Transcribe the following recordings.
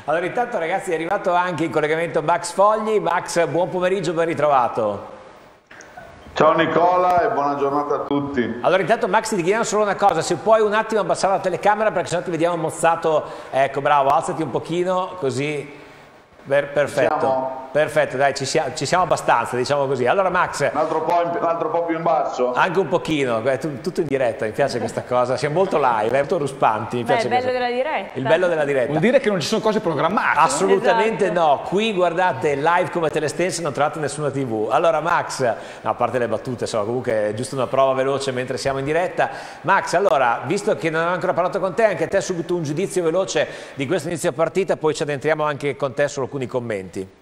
Allora intanto ragazzi è arrivato anche in collegamento Max Fogli. Max, buon pomeriggio, ben ritrovato. Ciao Nicola e buona giornata a tutti. Allora intanto Max ti chiediamo solo una cosa, se puoi un attimo abbassare la telecamera perché sennò ti vediamo mozzato, ecco bravo, alzati un pochino così, perfetto. Perfetto, dai, ci siamo abbastanza, diciamo così. Allora Max... Un altro po' più in basso? Anche un pochino, tutto in diretta, mi piace questa cosa, siamo molto live, molto ruspanti. Mi piace il bello della diretta. Il bello della diretta. Vuol dire che non ci sono cose programmate. Assolutamente Esatto. no, qui guardate live come telestense, non trovate nessuna TV. Allora Max, no, a parte le battute, insomma, comunque è giusto una prova veloce mentre siamo in diretta. Max, allora, visto che non avevo ancora parlato con te, anche te subito un giudizio veloce di questo inizio partita, poi ci addentriamo anche con te su alcuni commenti.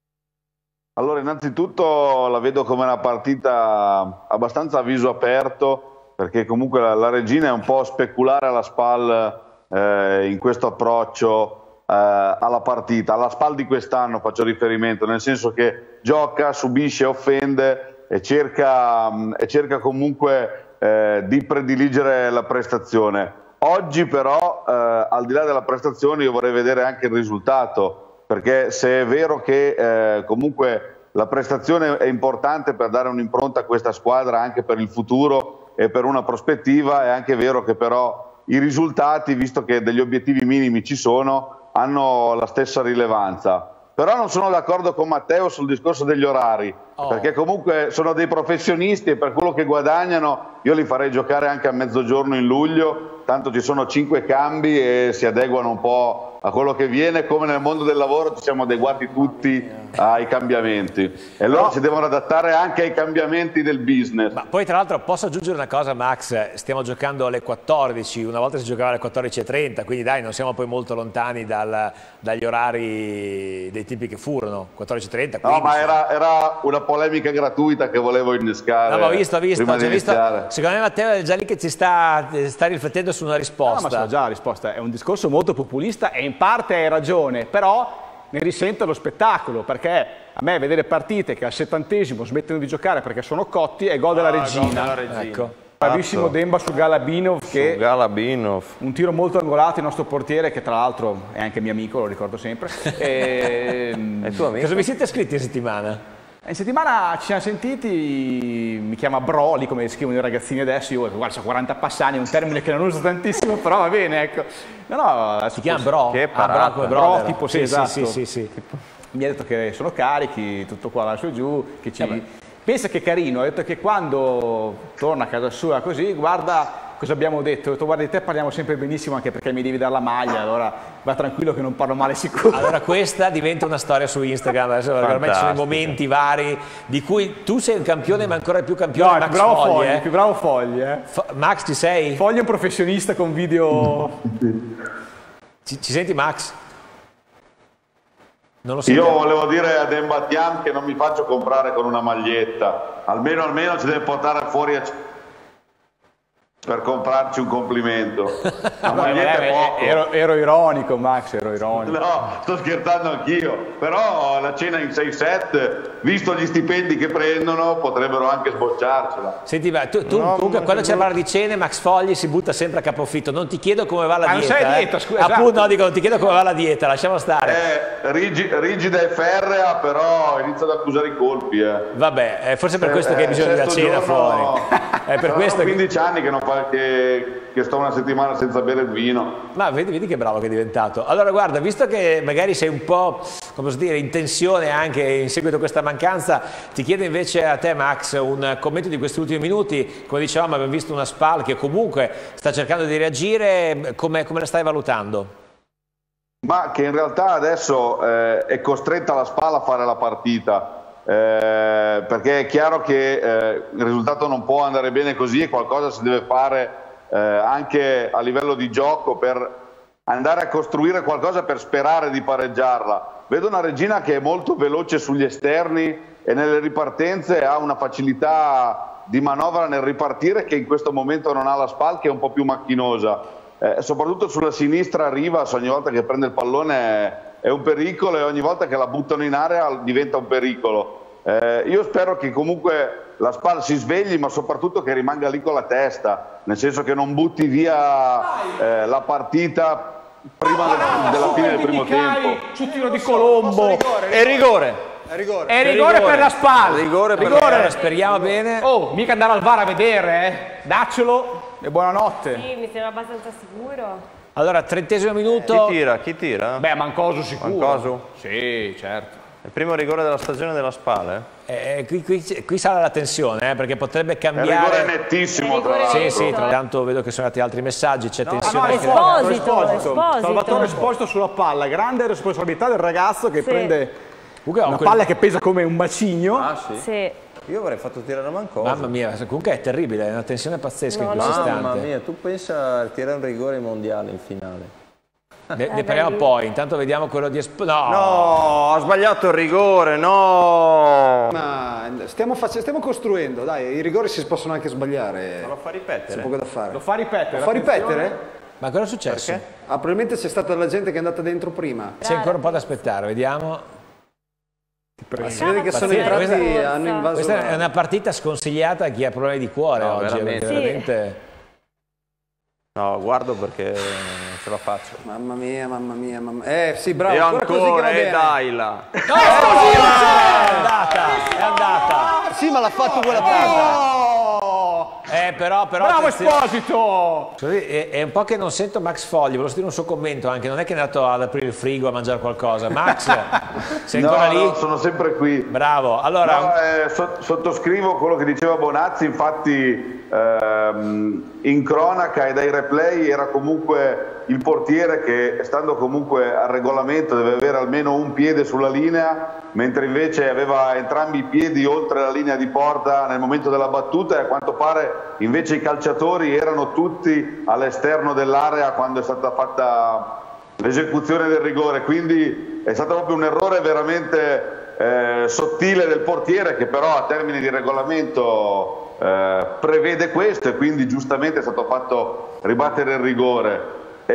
Allora, innanzitutto la vedo come una partita abbastanza a viso aperto, perché comunque la Regina è un po' speculare alla SPAL in questo approccio alla partita. Alla SPAL di quest'anno faccio riferimento, nel senso che gioca, subisce, offende e cerca comunque di prediligere la prestazione. Oggi però, al di là della prestazione, io vorrei vedere anche il risultato, perché se è vero che comunque la prestazione è importante per dare un'impronta a questa squadra anche per il futuro e per una prospettiva, è anche vero che però i risultati, visto che degli obiettivi minimi ci sono, hanno la stessa rilevanza. Però non sono d'accordo con Matteo sul discorso degli orari, perché comunque sono dei professionisti e per quello che guadagnano io li farei giocare anche a mezzogiorno in luglio, tanto ci sono 5 cambi e si adeguano un po' a quello che viene, come nel mondo del lavoro ci siamo adeguati tutti ai cambiamenti e loro si devono adattare anche ai cambiamenti del business. Ma poi tra l'altro posso aggiungere una cosa Max, stiamo giocando alle 14, una volta si giocava alle 14:30, quindi dai non siamo poi molto lontani dagli orari dei tempi che furono, 14:30. 15. No, ma era una polemica gratuita che volevo innescare. No, ma ho visto. Secondo me Matteo è già lì che ci sta riflettendo su una risposta. No, ma so già la risposta, è un discorso molto populista e in parte hai ragione, però ne risente lo spettacolo, perché a me vedere partite che al 70° smettono di giocare perché sono cotti e gode la Regina. Ecco. Bravissimo Demba su Galabinov, un tiro molto angolato, il nostro portiere che tra l'altro è anche mio amico, lo ricordo sempre. È tuo amico? Cosa vi siete scritti in settimana? In settimana ci siamo sentiti, mi chiama Broly come scrivono i ragazzini adesso, io guarda, ho 40 passani, è un termine che non uso tantissimo, però va bene, ecco. No, si chiama Bro? Che Bro, tipo sì, esatto. sì. Mi ha detto che sono carichi, tutto qua su e giù, che pensa che è carino, ha detto che quando torna a casa sua così, guarda cosa abbiamo detto, ho detto guarda di te parliamo sempre benissimo anche perché mi devi dare la maglia, allora va tranquillo che non parlo male sicuro. Allora questa diventa una storia su Instagram, adesso ormai ci sono i momenti vari di cui tu sei un campione ma ancora più campione. No, Max più bravo Fogli. Max ci sei? Fogli è un professionista con video. Ci senti Max? Non lo Io volevo dire a Dembatian che non mi faccio comprare con una maglietta, almeno ci deve portare fuori per comprarci un complimento. La maglietta è poco. Ero ironico Max, ero ironico. No, sto scherzando anch'io, però la cena in 6-7, visto gli stipendi che prendono, potrebbero anche sbocciarcela. Senti, comunque quando c'è la di cene Max Fogli si butta sempre a capofitto, non ti chiedo come va la dieta. Non sei dieta, scusa. Appunto, no, dico, non ti chiedo come va la dieta, lasciamo stare. Rigida e ferrea, però inizia ad accusare i colpi. Vabbè, è forse per questo che hai bisogno della cena fuori. È per questo 15 anni che non fa che sto una settimana senza bere il vino. Ma vedi che bravo che è diventato. Allora guarda, visto che magari sei un po', come posso dire, in tensione anche in seguito a questa mancanza, ti chiedo invece a te Max un commento di questi ultimi minuti. Come dicevamo abbiamo visto una SPAL che comunque sta cercando di reagire, come la stai valutando? Ma che in realtà adesso è costretta la SPAL a fare la partita. Perché è chiaro che il risultato non può andare bene così e qualcosa si deve fare anche a livello di gioco per andare a costruire qualcosa per sperare di pareggiarla. Vedo una Regina che è molto veloce sugli esterni e nelle ripartenze ha una facilità di manovra nel ripartire che in questo momento non ha la SPAL, che è un po' più macchinosa. Soprattutto sulla sinistra Rivas ogni volta che prende il pallone è un pericolo e ogni volta che la buttano in area diventa un pericolo. Io spero che comunque la SPAL si svegli, ma soprattutto che rimanga lì con la testa, nel senso che non butti via la partita prima della fine del primo tempo. Sul tiro di Colombo. È rigore. È rigore. È rigore per la SPAL. Rigore. Speriamo bene. Oh, mica andare al VAR a vedere, Daccelo e buonanotte. Sì, mi sembra abbastanza sicuro. Allora, 30° minuto. Chi tira? Beh, Mancosu sicuro. Mancosu? Sì, certo. Il primo rigore della stagione della SPAL, Qui sarà la tensione, perché potrebbe È cambiare. rigore nettissimo, È tra rigore l'altro. Sì, tra l'altro vedo che sono arrivati altri messaggi, c'è No, tensione. Esposito. Salvatore Esposito sulla palla, grande responsabilità del ragazzo che Sì. prende Comunque, una palla che pesa come un bacigno. Ah sì? Sì. Io avrei fatto tirare a Mancosu. Mamma mia, comunque è terribile, è una tensione pazzesca in questo Mamma istante. mia, tu pensa a tirare un rigore mondiale in finale. Ne parliamo poi, intanto vediamo quello di Esposito. No, ha sbagliato il rigore, no! Ma stiamo costruendo, dai, i rigori si possono anche sbagliare. Lo fa C'è ripetere. poco da fare. Lo fa ripetere. Lo fa ripetere? Ma cosa è successo? Perché? Ah, probabilmente c'è stata la gente che è andata dentro prima. C'è ancora un po' da aspettare, vediamo. Si vede che sono Pazzesco, entrati e hanno invaso. Questa è una partita sconsigliata a chi ha problemi di cuore No, oggi. veramente. Perché veramente. No, guardo perché non ce la faccio. Mamma mia, mamma mia, mamma mia. Sì, bravo. E Ancora così che va ancora, bene. dai là. È andata. Sì, ma l'ha fatto quella parte. Però Bravo attenzione. Esposito! È un po' che non sento Max Fogli, volevo sentire un suo commento anche, non è che è andato ad aprire il frigo a mangiare qualcosa. Max, sei ancora lì? No, sono sempre qui. Bravo, allora... No, sottoscrivo quello che diceva Bonazzi, infatti in cronaca e dai replay era comunque il portiere che, stando comunque al regolamento, deve avere almeno un piede sulla linea, mentre invece aveva entrambi i piedi oltre la linea di porta nel momento della battuta, e a quanto pare invece i calciatori erano tutti all'esterno dell'area quando è stata fatta l'esecuzione del rigore, quindi è stato proprio un errore veramente sottile del portiere, che però a termini di regolamento prevede questo, e quindi giustamente è stato fatto ribattere il rigore.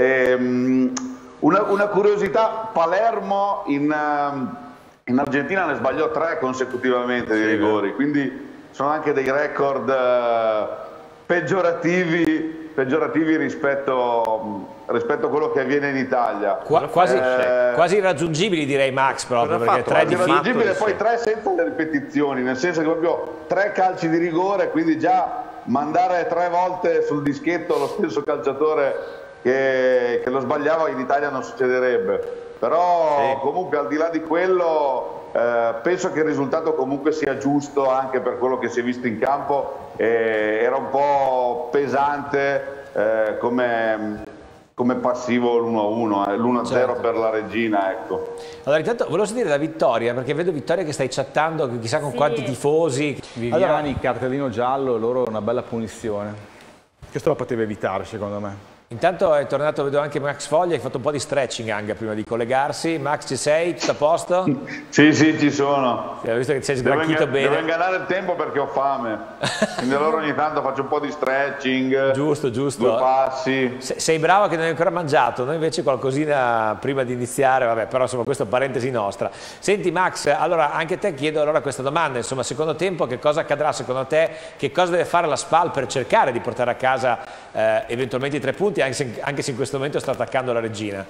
Una curiosità: Palermo in Argentina ne sbagliò 3 consecutivamente di rigori, quindi sono anche dei record peggiorativi rispetto a quello che avviene in Italia. Quasi irraggiungibili, direi, Max, proprio perché 3 di irraggiungibile, poi 3 senza le ripetizioni, nel senso che proprio 3 calci di rigore, quindi già mandare 3 volte sul dischetto lo stesso calciatore che lo sbagliava in Italia non succederebbe. Però comunque, al di là di quello, penso che il risultato comunque sia giusto anche per quello che si è visto in campo. Era un po' pesante come passivo l'1-1, l'1-0 certo, per la Regina, ecco. Allora, intanto volevo sentire da Vittoria, perché vedo Vittoria che stai chattando chissà con quanti tifosi. Viviani, cartellino giallo, loro una bella punizione. Questo lo poteva evitare, secondo me. Intanto è tornato, vedo anche Max Foglia, hai fatto un po' di stretching anche prima di collegarsi. Max, ci sei? Tutto a posto? Sì, ci sono. Ho visto che ti sei sgranchito bene. Devo ingannare il tempo perché ho fame, quindi allora ogni tanto faccio un po' di stretching. Giusto. 2 passi. Sei bravo che non hai ancora mangiato, noi invece qualcosina prima di iniziare, vabbè, però insomma questa è parentesi nostra. Senti Max, allora anche a te chiedo allora questa domanda, insomma, secondo tempo che cosa accadrà secondo te, che cosa deve fare la SPAL per cercare di portare a casa eventualmente i 3 punti, anche se in questo momento sta attaccando la Regina?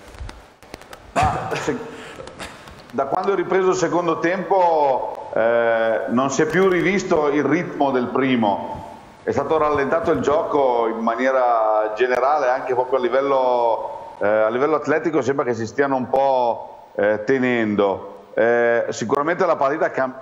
Da quando è ripreso il secondo tempo non si è più rivisto il ritmo del primo. È stato rallentato il gioco in maniera generale, anche proprio a livello atletico sembra che si stiano un po' tenendo. Sicuramente la partita cambia.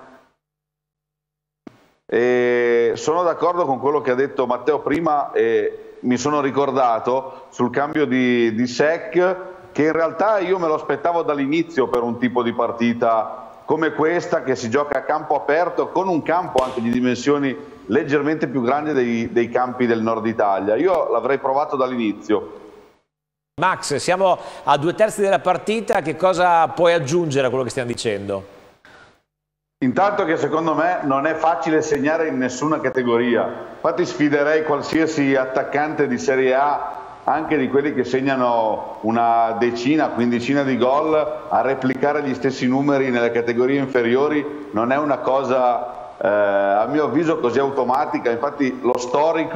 Sono d'accordo con quello che ha detto Matteo prima, e mi sono ricordato sul cambio di Sec, che in realtà io me lo aspettavo dall'inizio per un tipo di partita come questa, che si gioca a campo aperto, con un campo anche di dimensioni leggermente più grandi dei campi del nord Italia. Io l'avrei provato dall'inizio. Max, siamo a 2/3 della partita, che cosa puoi aggiungere a quello che stiamo dicendo? Intanto che secondo me non è facile segnare in nessuna categoria, infatti sfiderei qualsiasi attaccante di Serie A, anche di quelli che segnano una decina, quindicina di gol, a replicare gli stessi numeri nelle categorie inferiori. Non è una cosa a mio avviso così automatica, infatti lo storico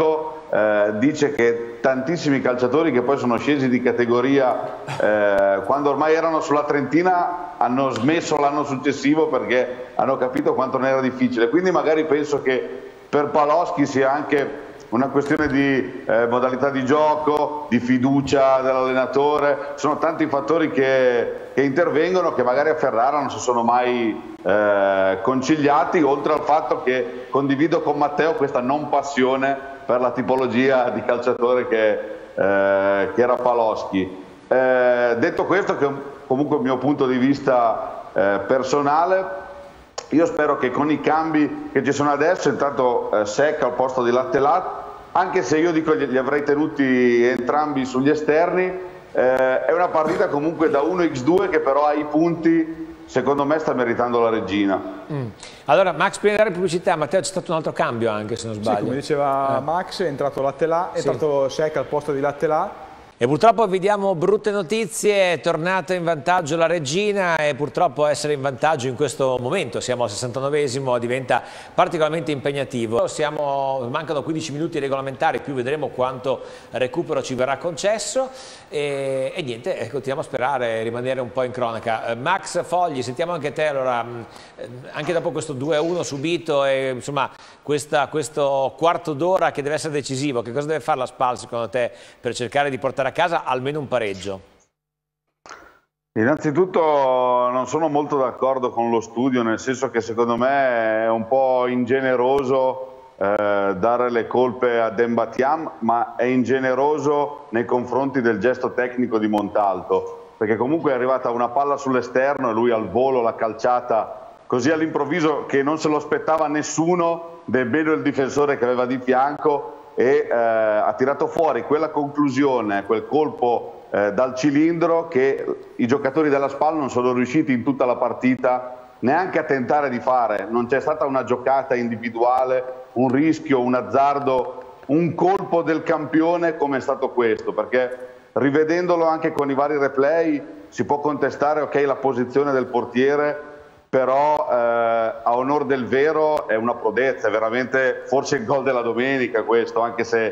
dice che tantissimi calciatori che poi sono scesi di categoria quando ormai erano sulla trentina hanno smesso l'anno successivo perché hanno capito quanto ne era difficile. Quindi magari penso che per Paloschi sia anche una questione di modalità di gioco, di fiducia dell'allenatore. Sono tanti fattori che intervengono, che magari a Ferrara non si sono mai conciliati, oltre al fatto che condivido con Matteo questa non passione per la tipologia di calciatore che era Paloschi. Detto questo, che è comunque il mio punto di vista personale, io spero che con i cambi che ci sono adesso, intanto Secca al posto di Lattelat, anche se io dico li avrei tenuti entrambi sugli esterni, è una partita comunque da 1x2 che però ha i punti, secondo me sta meritando la Regina. Allora Max, prima di dare pubblicità, Matteo, c'è stato un altro cambio anche, se non sbaglio. Sì, come diceva Max, è entrato Lattelat, è entrato Secca al posto di Lattelat. E purtroppo vi diamo brutte notizie, è tornata in vantaggio la Regina e purtroppo essere in vantaggio in questo momento, siamo al 69esimo, diventa particolarmente impegnativo. Mancano 15 minuti regolamentari, più vedremo quanto recupero ci verrà concesso e niente, continuiamo a sperare, rimanere un po' in cronaca. Max Fogli, sentiamo anche te, allora, anche dopo questo 2-1 subito e insomma questo quarto d'ora che deve essere decisivo, che cosa deve fare la SPAL secondo te per cercare di portare a casa almeno un pareggio? Innanzitutto non sono molto d'accordo con lo studio, nel senso che secondo me è un po' ingeneroso dare le colpe a Dembatiam, ma è ingeneroso nei confronti del gesto tecnico di Montalto, perché comunque è arrivata una palla sull'esterno e lui al volo l'ha calciata così all'improvviso che non se lo aspettava nessuno, nemmeno il difensore che aveva di fianco, e ha tirato fuori quella conclusione, quel colpo dal cilindro che i giocatori della SPAL non sono riusciti in tutta la partita neanche a tentare di fare. Non c'è stata una giocata individuale, un rischio, un azzardo, un colpo del campione come è stato questo, perché rivedendolo anche con i vari replay si può contestare, ok, la posizione del portiere, però a onor del vero è una prodezza, è veramente forse il gol della domenica questo, anche se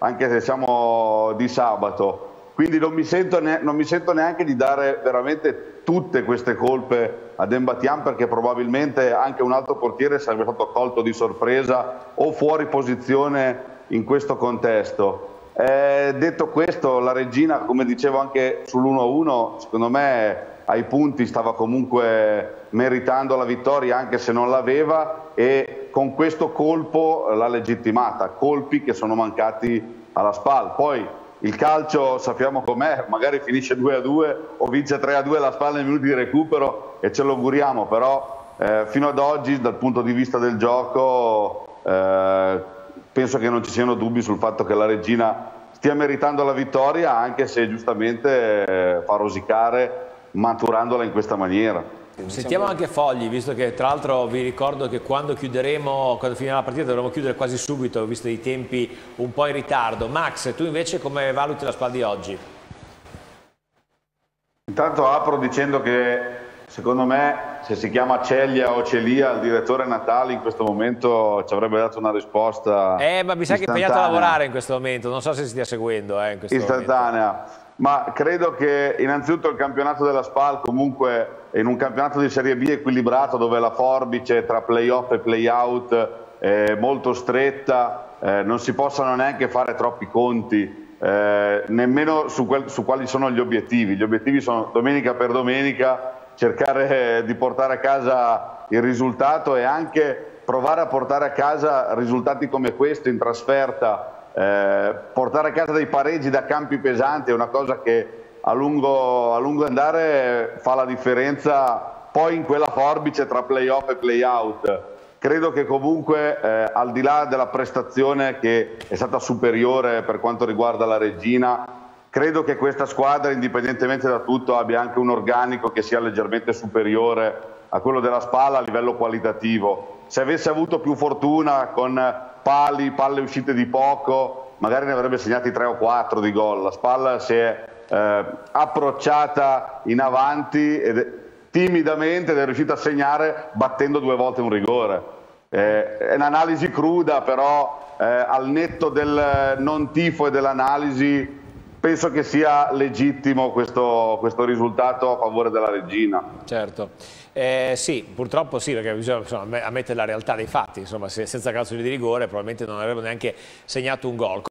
siamo di sabato. Quindi non mi sento neanche di dare veramente tutte queste colpe a Dembatiam, perché probabilmente anche un altro portiere sarebbe stato colto di sorpresa o fuori posizione in questo contesto. Detto questo, la Regina, come dicevo anche sull'1-1, secondo me ai punti stava comunque meritando la vittoria anche se non l'aveva, e con questo colpo l'ha legittimata, colpi che sono mancati alla SPAL. Poi il calcio sappiamo com'è, magari finisce 2-2 o vince 3-2 la SPAL nei minuti di recupero e ce lo auguriamo, però fino ad oggi dal punto di vista del gioco penso che non ci siano dubbi sul fatto che la Regina stia meritando la vittoria, anche se giustamente fa rosicare maturandola in questa maniera. Sentiamo anche Fogli, visto che tra l'altro vi ricordo che quando finirà la partita dovremo chiudere quasi subito, visto i tempi un po' in ritardo. Max, tu invece come valuti la SPAL di oggi? Intanto apro dicendo che secondo me, se si chiama Celia o Celia, il direttore Natali in questo momento ci avrebbe dato una risposta ma mi sa che è impegnato a lavorare in questo momento, non so se si stia seguendo in questo istantanea. momento. Ma credo che innanzitutto il campionato della SPAL comunque in un campionato di Serie B equilibrato, dove la forbice tra play-off e play-out è molto stretta, non si possano neanche fare troppi conti, nemmeno su quali sono gli obiettivi. Gli obiettivi sono domenica per domenica cercare di portare a casa il risultato e anche provare a portare a casa risultati come questo in trasferta. Portare a casa dei pareggi da campi pesanti è una cosa che a lungo andare fa la differenza poi in quella forbice tra play-off e play-out. Credo che comunque al di là della prestazione che è stata superiore per quanto riguarda la Regina, credo che questa squadra, indipendentemente da tutto, abbia anche un organico che sia leggermente superiore a quello della SPAL a livello qualitativo. Se avesse avuto più fortuna con palle uscite di poco, magari ne avrebbe segnati 3 o 4 di gol. La SPAL si è approcciata in avanti timidamente ed è riuscita a segnare battendo 2 volte un rigore. È un'analisi cruda, però al netto del non tifo e dell'analisi penso che sia legittimo questo risultato a favore della Reggina. Certo, sì, purtroppo sì, perché bisogna ammettere la realtà dei fatti, insomma, senza calcio di rigore probabilmente non avrebbero neanche segnato un gol.